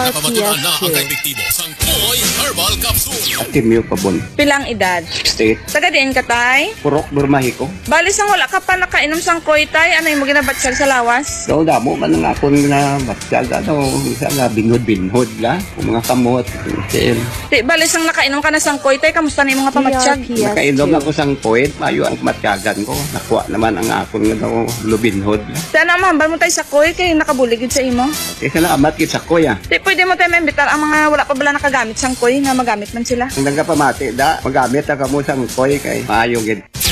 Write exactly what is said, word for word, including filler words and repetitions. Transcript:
R P Napamatunan na S ang Q. epektibo sang Koy Herbal Capsule. Timyo pa bon. Pilang edad? State. Taga diin ka tay? Purok Burmahiko. Balis ang wala ka pa nakainom sang koy tay, ano yung mo ginabatsal sa lawas? Daw damo man ang akon na batsal daw isa nga binhod-binhod la. Kung mga kamot. Sil. Di balis ang nakainom ka na sang koy tay, kamusta na yung mga pamatsyag? Nakainom Yes, ako sang poet. Mayo ang matyagan ko. Nakuha naman ang akon nga daw lubinhod la. Sana mahambal mo tayo sa koy, kay nakabuligid sa imo. Kaya na amat kit sa kuya. Di pwede mo tayo membitar ang mga wala pa bala nakagamit sang koy, na magamit man sila. Ang nagapamati da. Magamit ang kamo sang koy kay maayo gid.